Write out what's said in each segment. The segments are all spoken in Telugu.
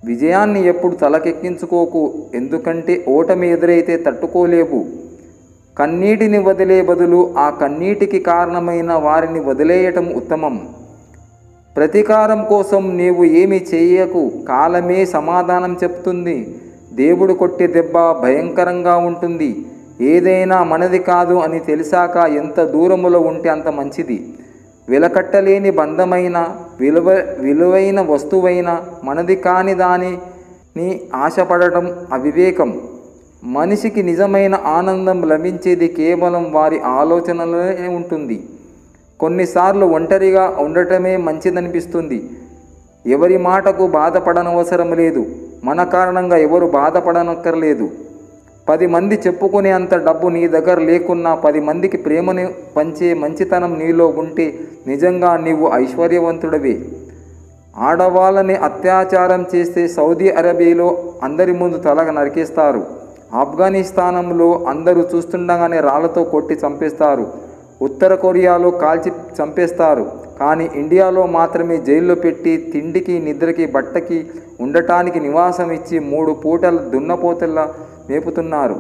విజయాన్ని ఎప్పుడు తలకెక్కించుకోకు, ఎందుకంటే ఓటమి ఎదురైతే తట్టుకోలేవు. కన్నీటిని వదిలే బదులు ఆ కన్నీటికి కారణమైన వారిని వదిలేయటం ఉత్తమం. ప్రతీకారం కోసం నీవు ఏమీ చేయకు, కాలమే సమాధానం చెప్తుంది. దేవుడు కొట్టే దెబ్బ భయంకరంగా ఉంటుంది. ఏదైనా మనది కాదు అని తెలిసాక ఎంత దూరములో ఉంటే అంత మంచిది. వెలకట్టలేని బంధమైన విలువైన వస్తువైన మనది కాని దానిని ఆశపడటం అవివేకం. మనిషికి నిజమైన ఆనందం లభించేది కేవలం వారి ఆలోచనలోనే ఉంటుంది. కొన్నిసార్లు ఒంటరిగా ఉండటమే మంచిదనిపిస్తుంది. ఎవరి మాటకు బాధపడనవసరం లేదు. మన కారణంగా ఎవరు బాధపడనక్కర్లేదు. 10 మంది చెప్పుకునే అంత డబ్బు నీ దగ్గర లేకున్నా 10 మందికి ప్రేమను పంచే మంచితనం నీలో ఉంటే నిజంగా నీవు ఐశ్వర్యవంతుడవే. ఆడవాళ్ళని అత్యాచారం చేస్తే సౌదీ అరేబియాలో అందరి ముందు తల నరికేస్తారు. ఆఫ్ఘనిస్తానంలో అందరూ చూస్తుండగానే రాళ్లతో కొట్టి చంపేస్తారు. ఉత్తర కొరియాలో కాల్చి చంపేస్తారు. కానీ ఇండియాలో మాత్రమే జైల్లో పెట్టి తిండికి, నిద్రకి, బట్టకి, ఉండటానికి నివాసం ఇచ్చి 3 పూటల దున్నపోతల్లా మేపుతున్నారు.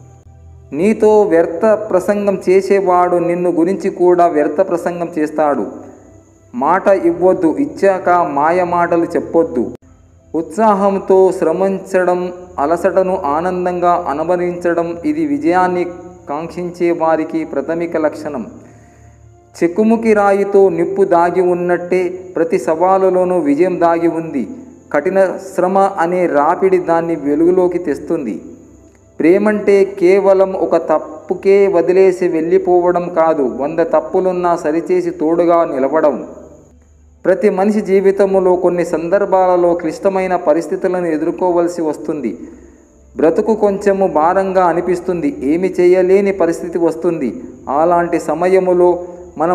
నీతో వ్యర్థ ప్రసంగం చేసేవాడు నిన్ను గురించి కూడా వ్యర్థ ప్రసంగం చేస్తాడు. మాట ఇవ్వొద్దు, ఇచ్చాక మాయ మాటలు చెప్పొద్దు. ఉత్సాహంతో శ్రమించడం, అలసటను ఆనందంగా అనుభవించడం ఇది విజయాన్ని కాంక్షించే వారికి ప్రాథమిక లక్షణం. చెక్కుముకి రాయితో నిప్పు దాగి ఉన్నట్టే ప్రతి సవాలులోనూ విజయం దాగి ఉంది. కఠిన శ్రమ అనే రాపిడి దాన్ని వెలుగులోకి తెస్తుంది. ప్రేమంటే కేవలం ఒక తప్పుకే వదిలేసి వెళ్ళిపోవడం కాదు, 100 తప్పులున్నా సరిచేసి తోడుగా నిలవడం. ప్రతి మనిషి జీవితంలో కొన్ని సందర్భాలలో క్లిష్టమైన పరిస్థితులను ఎదుర్కోవలసి వస్తుంది. బ్రతుకు కొంచెము భారంగా అనిపిస్తుంది. ఏమి చేయలేని పరిస్థితి వస్తుంది. అలాంటి సమయములో మనం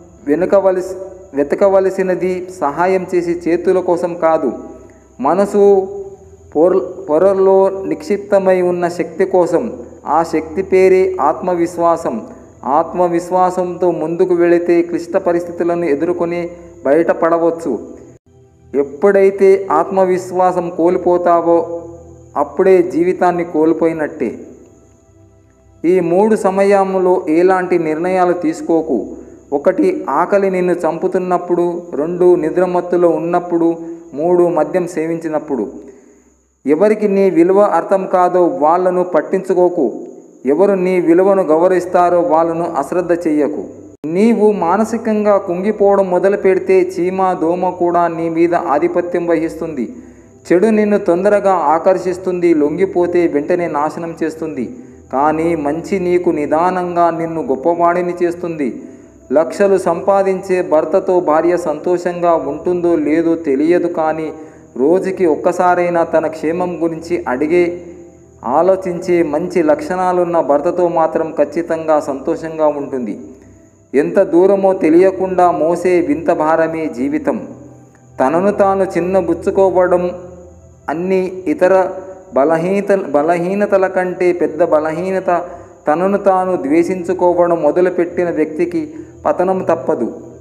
వెతకవలసినది సహాయం చేసి చేతుల కోసం కాదు, మనసు పొరల్లో నిక్షిప్తమై ఉన్న శక్తి కోసం. ఆ శక్తి పేరే ఆత్మవిశ్వాసం. ఆత్మవిశ్వాసంతో ముందుకు వెళితే క్లిష్ట పరిస్థితులను ఎదుర్కొని బయటపడవచ్చు. ఎప్పుడైతే ఆత్మవిశ్వాసం కోల్పోతావో అప్పుడే జీవితాన్ని కోల్పోయినట్టే. ఈ 3 సమయంలో ఎలాంటి నిర్ణయాలు తీసుకోకు. 1 ఆకలి నిన్ను చంపుతున్నప్పుడు, 2 నిద్రమత్తులో ఉన్నప్పుడు, 3 మద్యం సేవించినప్పుడు. ఎవరికి నీ విలువ అర్థం కాదో వాళ్ళను పట్టించుకోకు. ఎవరు నీ విలువను గౌరవిస్తారో వాళ్ళను అశ్రద్ధ చెయ్యకు. నీవు మానసికంగా కుంగిపోవడం మొదలు పెడితే చీమ, దోమ కూడా నీ మీద ఆధిపత్యం వహిస్తుంది. చెడు నిన్ను తొందరగా ఆకర్షిస్తుంది, లొంగిపోతే వెంటనే నాశనం చేస్తుంది. కానీ మంచి నీకు నిదానంగా నిన్ను గొప్పవాడిని చేస్తుంది. లక్షలు సంపాదించే భర్తతో భార్య సంతోషంగా ఉంటుందో లేదో తెలియదు, కానీ రోజుకి ఒక్కసారైనా తన క్షేమం గురించి ఆలోచించే మంచి లక్షణాలున్న భర్తతో మాత్రం ఖచ్చితంగా సంతోషంగా ఉంటుంది. ఎంత దూరమో తెలియకుండా మోసే వింత భారమే జీవితం. తనను తాను చిన్నబుచ్చుకోవడం అన్ని ఇతర బలహీనతల కంటే పెద్ద బలహీనత. తనను తాను ద్వేషించుకోవడం మొదలుపెట్టిన వ్యక్తికి పతనం తప్పదు.